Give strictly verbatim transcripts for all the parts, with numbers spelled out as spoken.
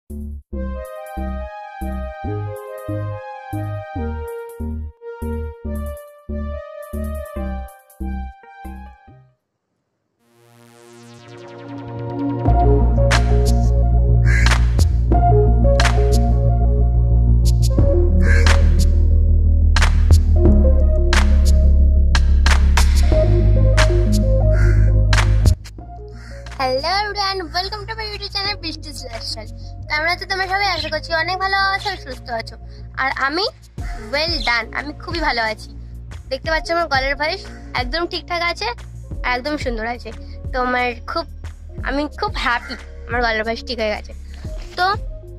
Hello everyone, welcome to my YouTube channel বৃষ্টিস lifestyle. তোমরা তো তোমরা সবাই আশা করছি অনেক ভালো আছো, সুস্থ আছো। আর আমি ওয়েল ডান, আমি খুবই ভালো আছি। দেখতে পাচ্ছ আমার গলার ভয়েস একদম ঠিকঠাক আছে আর একদম সুন্দর আছে। তো আমার খুব আমি খুব হ্যাপি আমার গলার ভয়েস ঠিক হয়ে গেছে। তো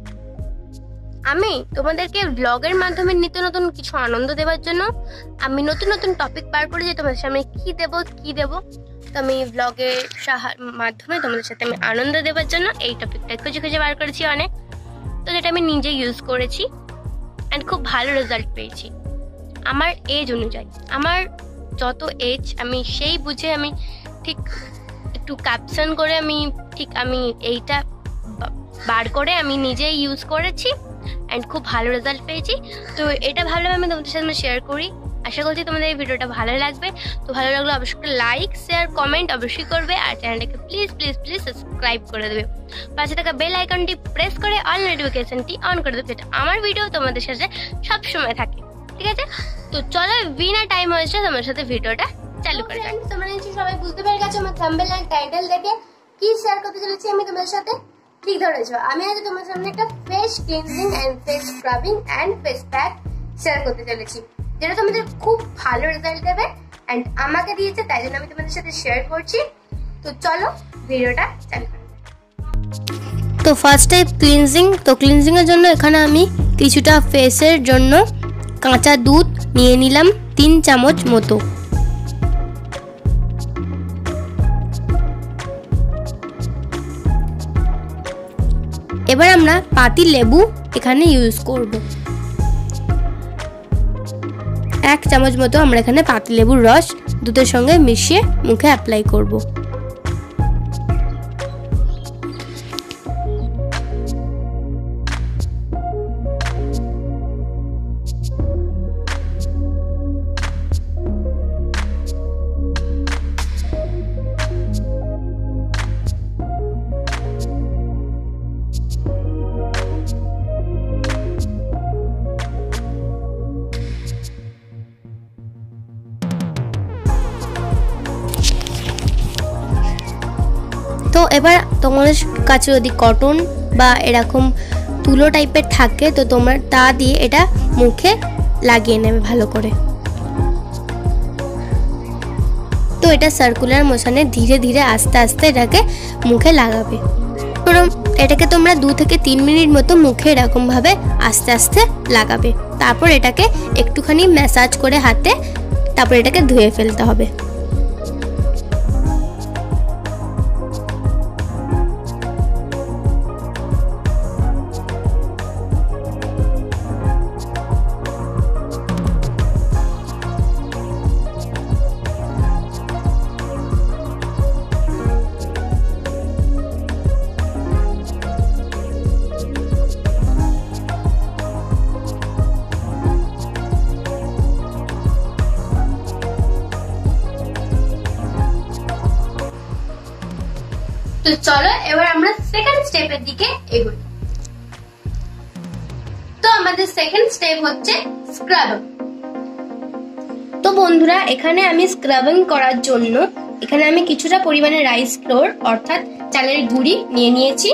আমি তোমাদেরকে ব্লগের মাধ্যমে নিত্য নতুন কিছু আনন্দ দেওয়ার জন্য আমি নতুন নতুন টপিক বার করে যে তোমাদের সামনে কি দেব কি দেব তো আমি ব্লগের মাধ্যমে তোমাদের সাথে আমি আনন্দ দেওয়ার জন্য এই টপিকটা খুঁজে খুঁজে বার করেছি অনেক। তো যেটা আমি নিজে ইউজ করেছি অ্যান্ড খুব ভালো রেজাল্ট পেয়েছি আমার এজ অনুযায়ী। আমার যত এজ আমি সেই বুঝে আমি ঠিক একটু ক্যাপশন করে আমি ঠিক আমি এইটা বার করে আমি নিজেই ইউজ করেছি অ্যান্ড খুব ভালো রেজাল্ট পেয়েছি। তো এটা ভালোভাবে আমি তোমাদের সাথে শেয়ার করি। আশা করছি তোমাদের এই ভিডিওটা ভালো লাগবে। তো ভালো লাগলে অবশ্যই লাইক শেয়ার কমেন্ট অবশ্যই করবে আর চ্যানেলটাকে প্লিজ প্লিজ প্লিজ সাবস্ক্রাইব করে দেবে। পাশে থাকা বেল আইকনটি প্রেস করে অল নোটিফিকেশনটি অন করে দেবে, যেটা আমার ভিডিও তোমাদের সাথে সব সময় থাকে। ঠিক আছে, তো চলো বিনা টাইম হয়েছে তোমার সাথে ভিডিওটা চালু করে যাই। তোমরা নিশ্চয়ই সবাই বুঝতে পেরে গেছো আমার থাম্বনেল এন্ড টাইটেল দেখে কি শেয়ার করতে চলেছি আমি তোমাদের সাথে। ঠিক ধরেছো, আমি আজ তোমার সামনে একটা face cleansing and face scrubbing and face pack share করতে চলেছি, যেটা তোমাদের খুব ভালো রেজাল্ট দেবে এন্ড আমাকে দিয়েছে, তাই জন্য আমি তোমাদের সাথে শেয়ার করছি। তো চলো ভিডিওটা চালু করি। তো ফার্স্ট টাইপ ক্লিনজিং। তো ক্লিনজিং এর জন্য এখানে আমি কিছুটা ফেসের জন্য কাঁচা দুধ নিয়ে নিলাম তিন চামচ মতো। এবার আমরা পাতি লেবু এখানে ইউজ করব। এক চামচ মতো আমরা এখানে পাতি লেবুর রস দুধের সঙ্গে মিশিয়ে মুখে অ্যাপ্লাই করব। তো এবার তোমাদের কাছে যদি কটন বা এরকম তুলো টাইপের থাকে তো তোমরা তা দিয়ে এটা মুখে লাগিয়ে নেবে ভালো করে। তো এটা সার্কুলার মোশনে ধীরে ধীরে আস্তে আস্তে এটাকে মুখে লাগাবে। এটাকে তোমরা দু থেকে তিন মিনিট মতো মুখে এরকম ভাবে আস্তে আস্তে লাগাবে। তারপর এটাকে একটুখানি ম্যাসাজ করে হাতে তারপর এটাকে ধুয়ে ফেলতে হবে। তো চলো এবার আমরা সেকেন্ড স্টেপের দিকে এগোই। তো আমাদের সেকেন্ড স্টেপ হচ্ছে স্ক্রাবিং। তো বন্ধুরা এখানে আমি স্ক্রাবিং করার জন্য এখানে আমি কিছুটা পরিমাণে রাইস ফ্লোর অর্থাৎ চালের গুঁড়ি নিয়ে নিয়েছি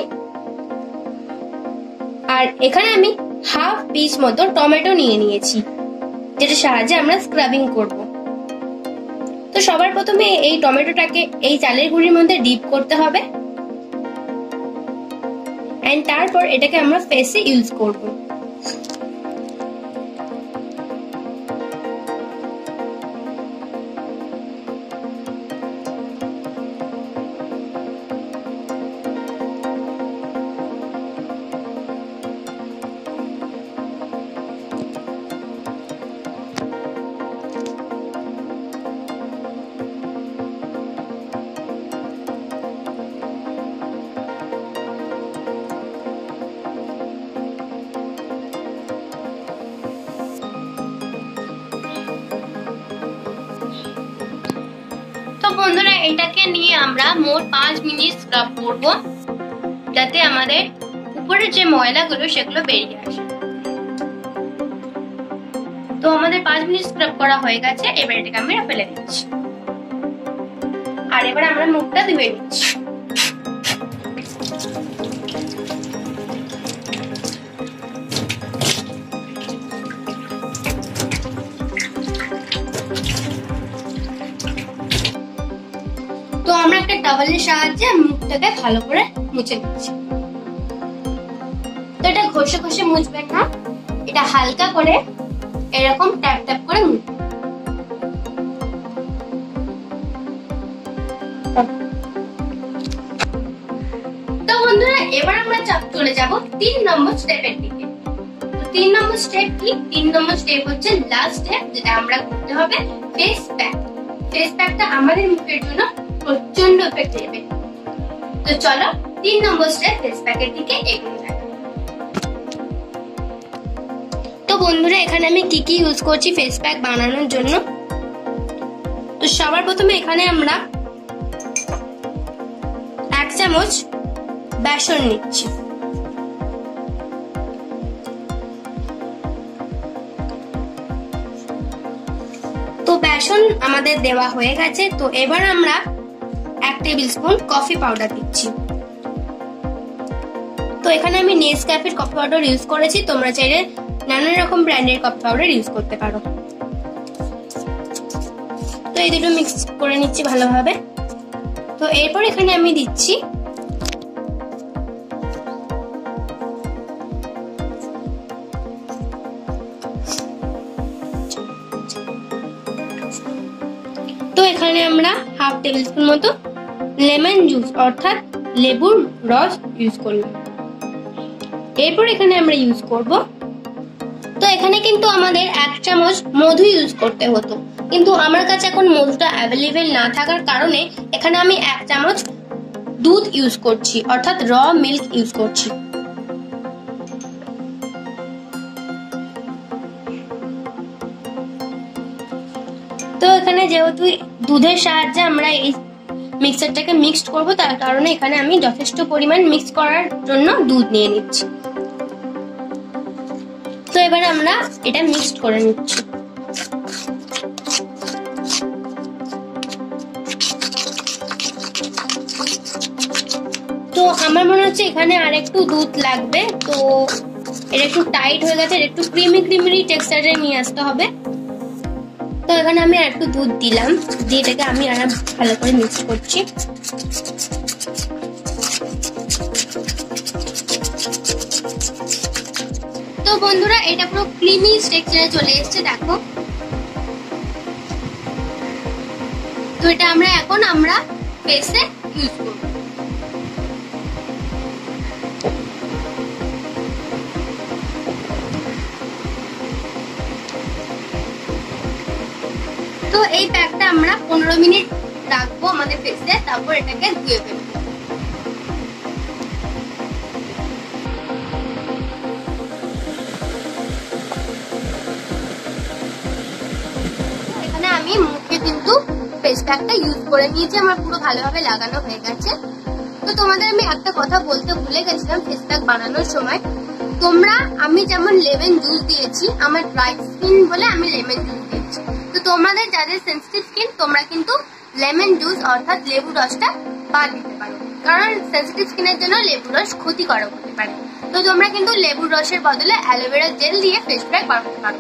আর এখানে আমি হাফ পিস মতো টমেটো নিয়ে নিয়েছি, যেটার সাহায্যে আমরা স্ক্রাবিং করব। তো সবার প্রথমে এই টমেটোটাকে এই চালের গুঁড়ির মধ্যে ডিপ করতে হবে এন্ড তারপর এটাকে আমরা ফেসে ইউজ করব। প্যাকটাকে নিয়ে আমরা মোট পাঁচ মিনিট স্ক্রাব করব, যাতে আমাদের উপরের যে ময়লাগুলো সেগুলো বেরিয়ে আসে। তো আমাদের পাঁচ মিনিট স্ক্রাব করা হয়ে গেছে, এবার এটাকে আমি ফেলে দিচ্ছি। আর এবার আমরা মুখটা ধুয়ে নিচ্ছি। তো আমরা একটা টাওয়ালের সাহায্যে মুখটাকে ভালো করে মুছে নিচ্ছি। তো এটা ঘষে ঘষে মুছবেন না, এটা হালকা করে এরকম ট্যাপ ট্যাপ করে মুছবেন। তো বন্ধুরা, এবার আমরা চলে যাব তিন নম্বর স্টেপের দিকে। তো তিন নম্বর স্টেপ কি? তিন নম্বর স্টেপ হচ্ছে লাস্ট স্টেপ, যেটা আমরা করতে হবে ফেস প্যাক। ফেস প্যাকটা আমাদের মুখের জন্য প্রচন্ড এফেক্ট দেবে। তো চলো তিন নম্বর স্টেপ ফেস প্যাকের দিকে এগিয়ে যাই। তো বন্ধুরা, এখানে আমি কি কি ইউজ করছি ফেস প্যাক বানানোর জন্য। তো সবার প্রথমে এখানে আমরা এক চামচ বেসন নিচ্ছি। তো বেসন আমাদের দেওয়া হয়ে গেছে। তো এবার আমরা এক টেবিল স্পুন কফি পাউডার দিচ্ছি। তো এখানে আমি নেসক্যাফের কফি পাউডার ইউজ করেছি, তোমরা চাইলে নানা রকম ব্র্যান্ডের কফি পাউডার ইউজ করতে পারো। তো এই দুটো মিক্স করে নিচ্ছি ভালোভাবে। তো এরপর এখানে আমি দিচ্ছি তো এখানে আমরা হাফ টেবিল স্পুন মতো লেমন জুস অর্থাৎ লেবুর রস ইউজ করলাম। এরপর এখানে আমরা ইউজ করব, তো এখানে কিন্তু আমাদের এক চামচ মধু ইউজ করতে হতো, কিন্তু আমার কাছে এখন মধুটা অ্যাভেলেবেল না থাকার কারণে এখানে আমি এক চামচ দুধ ইউজ করছি, অর্থাৎ র মিল্ক ইউজ করছি। তো এখানে যেহেতু দুধের সাহায্যে আমরা এই মিক্সারটাকে মিক্সড করব, তার কারণে এখানে আমি যথেষ্ট পরিমাণ মিক্স করার জন্য দুধ নিয়ে নিচ্ছি। তো এবার আমরা এটা মিক্সড করে নিচ্ছি। তো আমার মনে হচ্ছে এখানে আর একটু দুধ লাগবে। তো এটা একটু টাইট হয়ে গেছে, একটু ক্রিমি ক্রিমি টেক্সচারে নিয়ে আসতে হবে। তো এখানে আমি আর একটু দুধ দিলাম, দিয়ে এটাকে আমি আর ভালো করে মিক্স করছি। তো বন্ধুরা, এটা পুরো ক্রিমি টেক্সচারে চলে এসেছে, দেখো। তো এটা আমরা এখন আমরা ফেসে ইউজ করব। তো এই প্যাকটা আমরা পনেরো মিনিট রাখবো আমাদের ফেসে, তারপর এটাকে ধুয়ে ফেলবো। এখানে আমি মুখে কিন্তু ফেস প্যাকটা ইউজ করে নিয়েছি, আমার পুরো ভালোভাবে লাগানো হয়ে গেছে। তো তোমাদের আমি একটা কথা বলতে ভুলে গেছিলাম ফেস প্যাক বানানোর সময়, তোমরা আমি যেমন লেমন জুস দিয়েছি, আমার ড্রাই স্কিন বলে আমি লেমন জুস দিয়েছি। তো তোমাদের যাদের সেনসিটিভ স্কিন, তোমরা কিন্তু লেমন জুস অর্থাৎ লেবু রসটা বাদ দিতে পারো, কারণ সেনসিটিভ স্কিনের জন্য লেবু রস ক্ষতিকারক হতে পারে। তো তোমরা কিন্তু লেবুর রসের বদলে অ্যালোভেরা জেল দিয়ে ফেস প্যাক বানাতে পারো।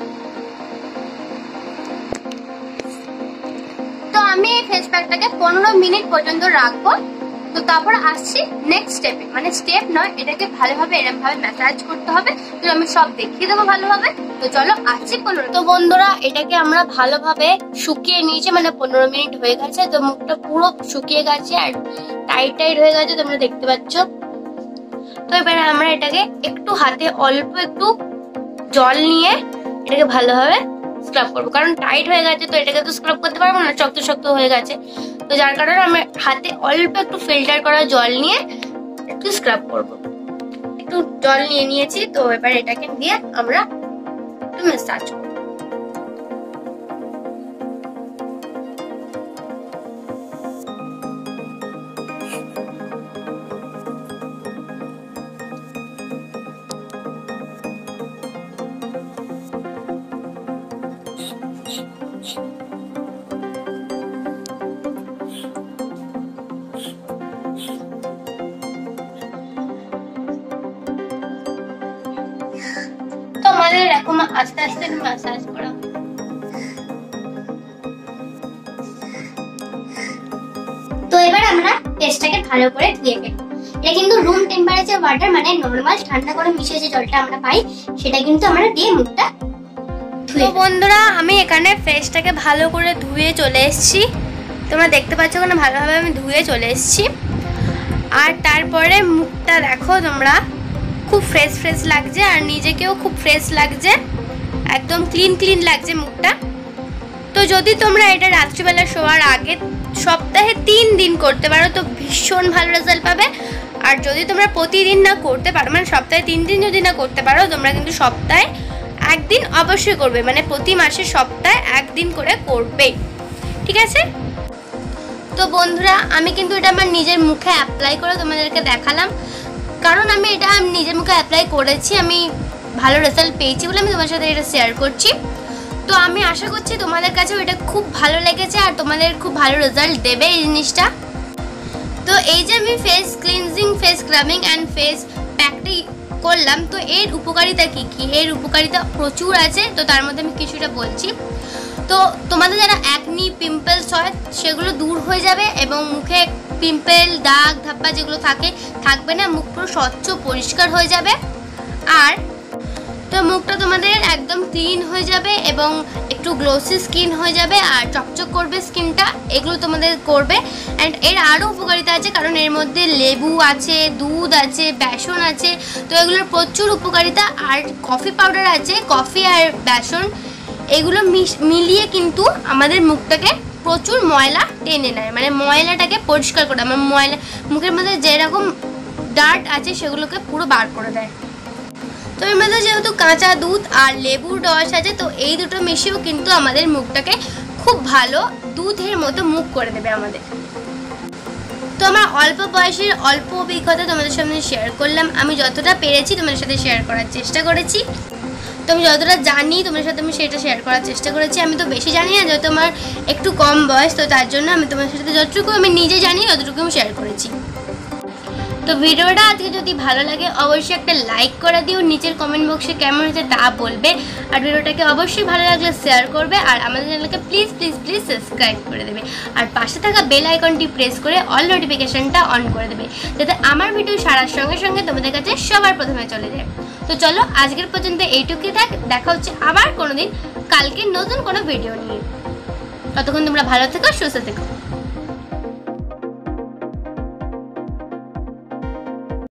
তো আমি এই ফেস প্যাকটাকে পনেরো মিনিট পর্যন্ত রাখবো। তো তারপর আসছি নেক্সট স্টেপে, মানে স্টেপ নয়, এটাকে ভালোভাবে এরকম ভাবে ম্যাসাজ করতে হবে। তো আমি সব দেখিয়ে দেবো ভালোভাবে। তো চলো আসছি পনেরো। তো বন্ধুরা, এটাকে আমরা ভালোভাবে শুকিয়ে নিয়েছি, মানে পনেরো মিনিট হয়ে গেছে। তো মুখটা পুরো শুকিয়ে গেছে আর টাইট টাইট হয়ে গেছে, তোমরা দেখতে পাচ্ছ। তো এবার আমরা এটাকে একটু হাতে অল্প একটু জল নিয়ে এটাকে ভালোভাবে স্ক্রাব করবো, কারণ টাইট হয়ে গেছে। তো এটাকে তো স্ক্রাব করতে পারবো না, শক্ত শক্ত হয়ে গেছে। তো যার কারণে আমরা হাতে অল্প একটু ফিল্টার করা জল নিয়ে একটু স্ক্রাব করবো। একটু জল নিয়ে নিয়েছি, তো এবার এটাকে দিয়ে আমরা একটু ম্যাসাজ করবো। দেখো মা আস্তে আস্তে ম্যাসাজ করা। তো এবার আমরা ফেসটাকে ভালো করে ধুয়ে ফেলবো। এটা কিন্তু রুম টেম্পারেচার ওয়াটার, মানে নরমাল ঠান্ডা করে মিশিয়ে যে জলটা আমরা পাই সেটা কিন্তু আমরা দিয়ে মুখটা তো বন্ধুরা আমি এখানে ফেসটাকে ভালো করে ধুয়ে চলে এসেছি, তোমরা দেখতে পাচ্ছ ওখানে ভালোভাবে আমি ধুয়ে চলে এসেছি। আর তারপরে মুখটা দেখো তোমরা, খুব ফ্রেশ ফ্রেশ লাগছে আর নিজেকেও খুব ফ্রেশ লাগছে, একদম ক্লিন ক্লিন লাগছে মুখটা। তো যদি তোমরা এটা রাত্রিবেলা শোয়ার আগে সপ্তাহে তিন দিন করতে পারো তো ভীষণ ভালো রেজাল্ট পাবে। আর যদি তোমরা প্রতিদিন না করতে পারো, মানে সপ্তাহে তিন দিন যদি না করতে পারো, তোমরা কিন্তু সপ্তাহে একদিন অবশ্যই করবে, মানে প্রতি মাসে সপ্তাহে একদিন করে করবে, ঠিক আছে? তো বন্ধুরা আমি কিন্তু এটা আমার নিজের মুখে অ্যাপ্লাই করে তোমাদেরকে দেখালাম, কারণ আমি এটা নিজের মুখে অ্যাপ্লাই করেছি, আমি ভালো রেজাল্ট পেয়েছি বলে আমি তোমার সাথে এটা শেয়ার করছি। তো আমি আশা করছি তোমাদের কাছেও এটা খুব ভালো লেগেছে আর তোমাদের খুব ভালো রেজাল্ট দেবে এই জিনিসটা। তো এই যে আমি face cleansing, face scrubbing and face প্যাকটি করলাম, তো এর উপকারিতা কী কী? এর উপকারিতা প্রচুর আছে, তো তার মধ্যে আমি কিছুটা বলছি। তো তোমাদের যারা অ্যাকনি পিম্পলস হয় সেগুলো দূর হয়ে যাবে এবং মুখে পিম্পল দাগ ধাপ্পা যেগুলো থাকে থাকবে না, মুখ পুরো স্বচ্ছ পরিষ্কার হয়ে যাবে। আর তো মুখটা তোমাদের একদম ক্লিন হয়ে যাবে এবং একটু গ্লোসি স্কিন হয়ে যাবে আর চকচক করবে স্কিনটা, এগুলো তোমাদের করবে। অ্যান্ড এর আরও উপকারিতা আছে, কারণ এর মধ্যে লেবু আছে, দুধ আছে, বেসন আছে, তো এগুলোর প্রচুর উপকারিতা। আর কফি পাউডার আছে, কফি আর বেসন এগুলো মিলিয়ে কিন্তু আমাদের মুখটাকে প্রচুর ময়লা টেনে নেয়, মানে ময়লাটাকে পরিষ্কার করে, আমার ময়লা মুখের মধ্যে যেরকম ডার্ট আছে সেগুলোকে পুরো বার করে দেয়। তো এর মধ্যে যেহেতু কাঁচা দুধ আর লেবুর রস আছে, তো এই দুটো মিশিয়েও কিন্তু আমাদের মুখটাকে খুব ভালো দুধের মতো মুখ করে দেবে আমাদের। তো আমার অল্প বয়সের অল্প অভিজ্ঞতা তোমাদের সামনে শেয়ার করলাম, আমি যতটা পেরেছি তোমাদের সাথে শেয়ার করার চেষ্টা করেছি। তো আমি যতটা জানি তোমাদের সাথে আমি সেটা শেয়ার করার চেষ্টা করেছি। আমি তো বেশি জানি না, যেহেতু আমার একটু কম বয়স, তো তার জন্য আমি তোমাদের সাথে যতটুকু আমি নিজে জানি ততটুকু আমি শেয়ার করেছি। তো ভিডিওটা আজকে যদি ভালো লাগে অবশ্যই একটা লাইক করে দিও, নিচের কমেন্ট বক্সে কেমন হয়েছে তা বলবে। আর ভিডিওটাকে অবশ্যই ভালো লাগলে শেয়ার করবে আর আমাদের চ্যানেলকে প্লিজ প্লিজ প্লিজ সাবস্ক্রাইব করে দেবে আর পাশে থাকা বেল আইকনটি প্রেস করে অল নোটিফিকেশনটা অন করে দেবে, যাতে আমার ভিডিও ছাড়ার সঙ্গে সঙ্গে তোমাদের কাছে সবার প্রথমে চলে যায়। তো চলো আজকের পর্যন্ত এইটুকুই থাক, দেখা হচ্ছে আবার কোনোদিন কালকে নতুন কোনো ভিডিও নিয়ে। ততক্ষণ তোমরা ভালো থেকো, সুস্থ থেকো।